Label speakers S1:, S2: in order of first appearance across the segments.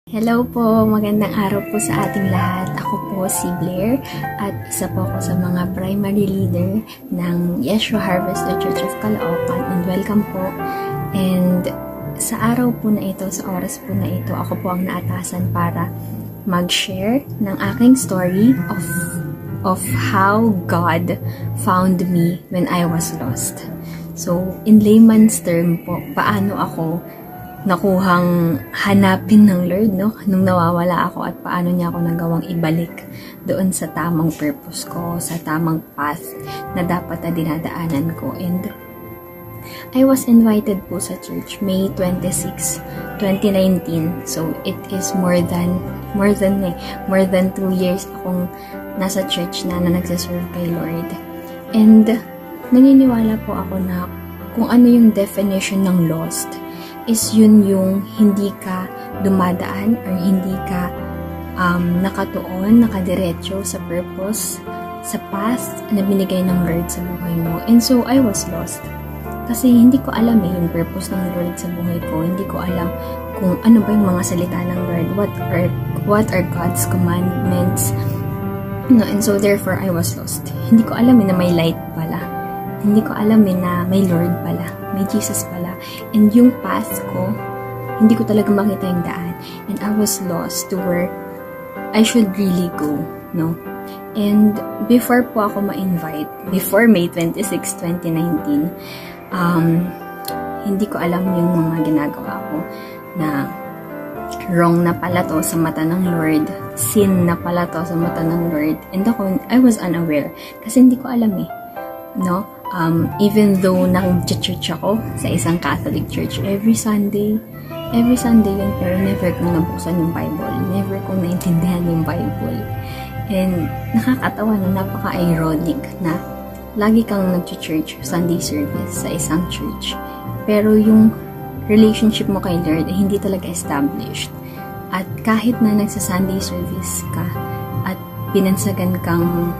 S1: Hello po, magandang araw po sa ating lahat. Ako po si Blair at isa po ako sa mga primary leader ng Yeshua Harvester Church of Caloocan, and welcome po. And sa araw po na ito, sa oras po na ito, ako po ang naatasan para mag-share ng aking story of how God found me when I was lost. So, in layman's term po, paano ako nakuhang hanapin ng Lord, no? Nung nawawala ako, at paano niya ako nagawang ibalik doon sa tamang purpose ko, sa tamang path na dapat na dinadaanan ko. And I was invited po sa church May 26, 2019. So it is more than 2 years akong nasa church na nagsaserve kay Lord. And naniniwala po ako na kung ano yung definition ng lost is yun yung hindi ka dumadaan or hindi ka nakatuon, nakadiretso sa purpose, sa path na binigay ng Lord sa buhay mo. And so, I was lost. Kasi hindi ko alam yung purpose ng Lord sa buhay ko. Hindi ko alam kung ano ba yung mga salita ng Lord. What are God's commandments? No, and so, therefore, I was lost. Hindi ko alam na may light pala. Hindi ko alam na may Lord pala. May Jesus pala. And yung path ko, hindi ko talaga makita yung daan. And I was lost to where I should really go, no? And before po ako ma-invite, before May 26, 2019, hindi ko alam yung mga ginagawa ko na wrong na pala to sa mata ng Lord, sin na pala to sa mata ng Lord. And ako, I was unaware. Kasi hindi ko alam no? Even though nag-church ako sa isang Catholic church every Sunday yun, pero never kong nabuksan yung Bible, never kong naintindihan yung Bible. And nakakatawa na napaka-ironic na lagi kang nag-church, Sunday service sa isang church, pero yung relationship mo kay Lord ay hindi talaga established. At kahit na nagsa-Sunday service ka at binansagan kang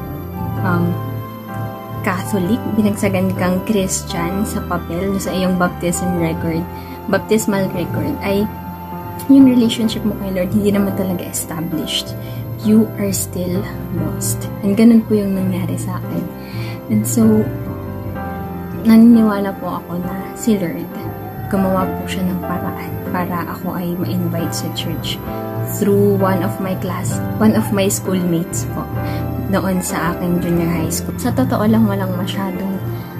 S1: Catholic, binagsagan kang Christian sa papel, sa iyong baptismal record, ay yung relationship mo kay Lord hindi naman talaga established. You are still lost. And ganun po yung nangyari sa akin. And so, naniniwala po ako na si Lord, gumawa po siya ng paraan para ako ay ma-invite sa church through one of my schoolmates po noon sa aking junior high school. Sa totoo lang, walang masyadong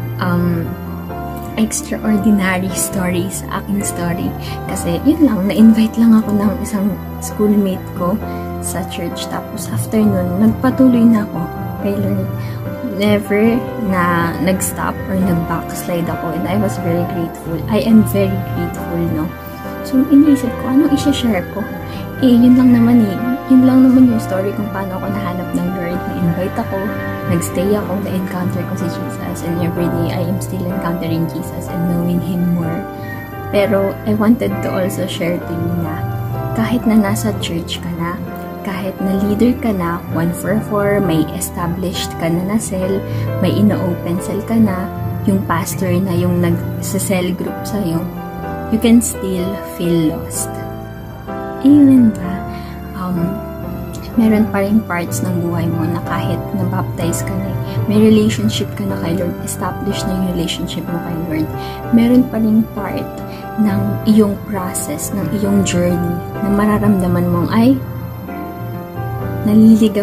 S1: extraordinary story sa aking story. Kasi yun lang, na-invite lang ako ng isang schoolmate ko sa church. Tapos after nun, nagpatuloy na ako kay Lord. Never na nag-stop or nag-backslide ako. And I was very grateful. I am very grateful, no? So, iniisip ko, anong isa-share ko? Yun lang naman yung story kung paano ako nahanap ng Lord. Na-invite ako, nagstay ako, na-encounter ko si Jesus, and everyday I am still encountering Jesus and knowing Him more. Pero, I wanted to also share to you na kahit na nasa church ka na, kahit na leader ka na, 144, may established ka na cell, may ina-open cell ka na, yung pastor na yung nag-cell group sa'yo, you can still feel lost. Amen ba? Meron pa rin parts ng buhay mo na kahit na-baptize ka na, may relationship ka na kay Lord, established na yung relationship mo kay Lord, meron pa rin part ng iyong process, ng iyong journey, na mararamdaman mong, ay, naliligaw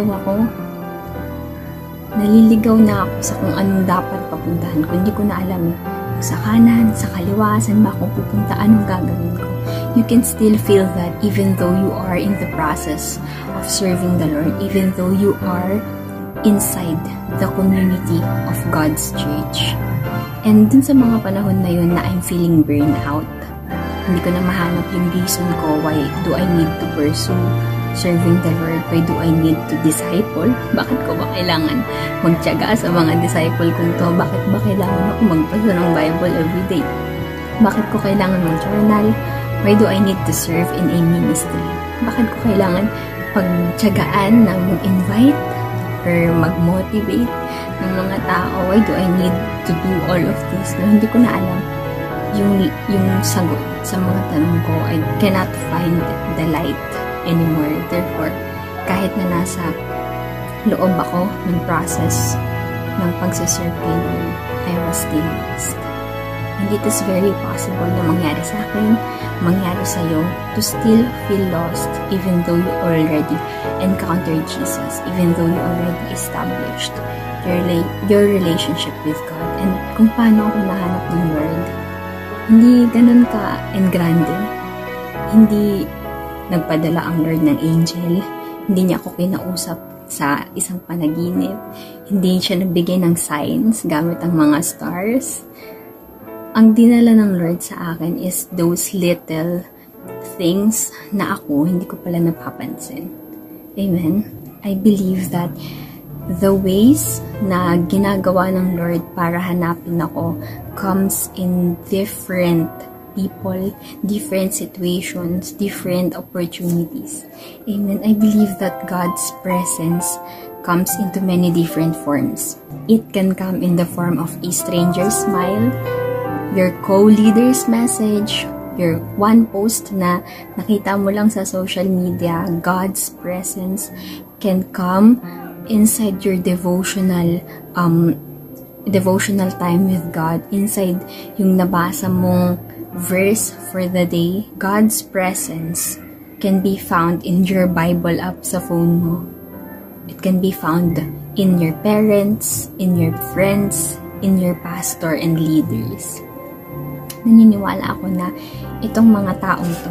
S1: na ako sa kung anong dapat papuntahan ko. Hindi ko na alam sa kanan, sa kaliwa, saan ba ako pupunta, anong gagawin ko. You can still feel that even though you are in the process of serving the Lord, even though you are inside the community of God's church. And dun sa mga panahon na yun na I'm feeling burnout, hindi ko na mahanap yung reason ko why do I need to pursue serving the Lord, why do I need to disciple? Bakit ko ba kailangan magtiyaga sa mga disciple kong to? Bakit ba kailangan ako magbasa ng Bible everyday? Bakit ko kailangan mag-journal? Why do I need to serve in a ministry? Bakit ko kailangan pagtiyagaan na mag-invite or mag-motivate ng mga tao? Why do I need to do all of this? No, hindi ko na alam yung sagot sa mga tanong ko. I cannot find the light anymore. Therefore, kahit na nasa loob ako ng process ng pagsaserve kay Lord, I was still lost. And it is very possible na mangyari sa akin, mangyari sa'yo, to still feel lost even though you already encountered Jesus, even though you already established your relationship with God. And kung paano ako nahanap ng Lord, hindi ganun ka en grande. Hindi nagpadala ang Lord ng angel, hindi niya ako kinausap sa isang panaginip, hindi siya nagbigay ng signs gamit ang mga stars. Ang dinala ng Lord sa akin is those little things na ako hindi ko pala napapansin. Amen? I believe that the ways na ginagawa ng Lord para hanapin ako comes in different people, different situations, different opportunities. Amen? I believe that God's presence comes into many different forms. It can come in the form of a stranger's smile, your co-leader's message, your one post na nakita mo lang sa social media. God's presence can come inside your devotional time with God, inside yung nabasa mong verse for the day. God's presence can be found in your Bible app sa phone mo. It can be found in your parents, in your friends, in your pastor and leaders. Naniniwala ako na itong mga taong to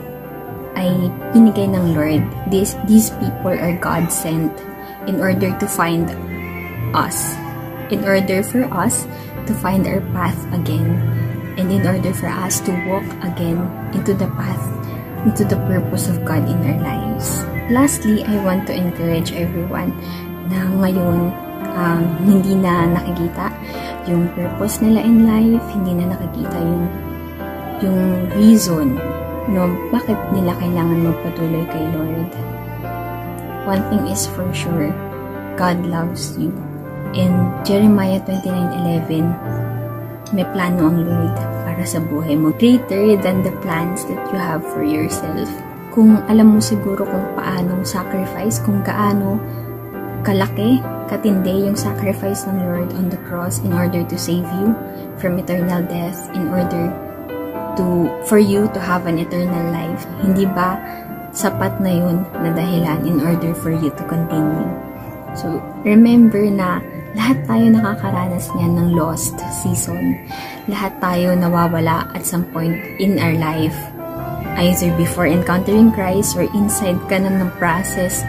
S1: ay pinigay ng Lord. These people are God-sent in order to find us. In order for us to find our path again. And in order for us to walk again into the path, into the purpose of God in our lives. Lastly, I want to encourage everyone na ngayon hindi na nakikita yung purpose nila in life, hindi na nakikita yung reason no bakit nila kailangan magpatuloy kay Lord. One thing is for sure, God loves you. In Jeremiah 29:11, may plano ang Lord para sa buhay mo, greater than the plans that you have for yourself. Kung alam mo siguro kung paano sacrifice, kung gaano kalaki, katindi yung sacrifice ng Lord on the cross in order to save you from eternal death, in order for you to have an eternal life. Hindi ba sapat na yun na dahilan in order for you to continue? So, remember na lahat tayo nakakaranas niyan ng lost season. Lahat tayo nawawala at some point in our life. Either before encountering Christ or inside ka na ng process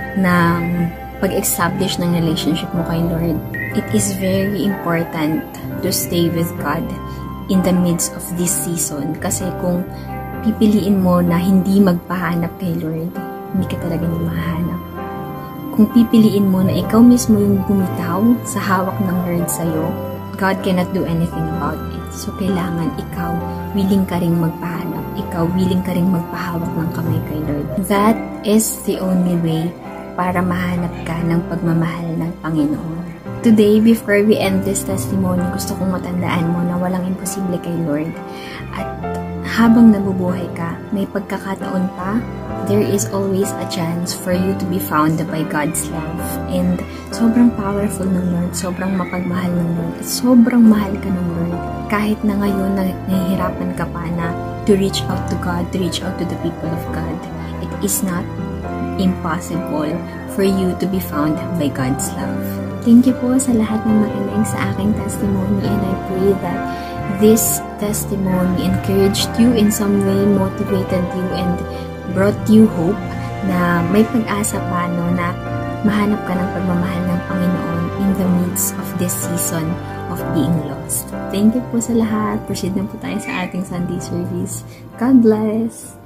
S1: ng pag-establish ng relationship mo kay Lord. It is very important to stay with God in the midst of this season. Kasi kung pipiliin mo na hindi magpahanap kay Lord, hindi ka talaga niya mahanap. Kung pipiliin mo na ikaw mismo yung bumitaw sa hawak ng Lord sa'yo, God cannot do anything about it. So, kailangan ikaw willing ka ring magpahanap. Ikaw willing ka ring magpahawak ng kamay kay Lord. That is the only way para mahanap ka ng pagmamahal ng Panginoon. Today, before we end this testimony, gusto kong matandaan mo na walang imposible kay Lord. At habang nabubuhay ka, may pagkakataon pa, there is always a chance for you to be found by God's love. And sobrang powerful ng Lord, sobrang mapagmahal ng Lord, at sobrang mahal ka ng Lord. Kahit na ngayon na nahihirapan ka pa na to reach out to God, to reach out to the people of God, it is not impossible for you to be found by God's love. Thank you po sa lahat ng makinig sa aking testimony, and I pray that this testimony encouraged you in some way, motivated you, and brought you hope na may pag-asa pa na mahanap ka ng pagmamahal ng Panginoon in the midst of this season of being lost. Thank you po sa lahat. Proceed na po tayo sa ating Sunday service. God bless!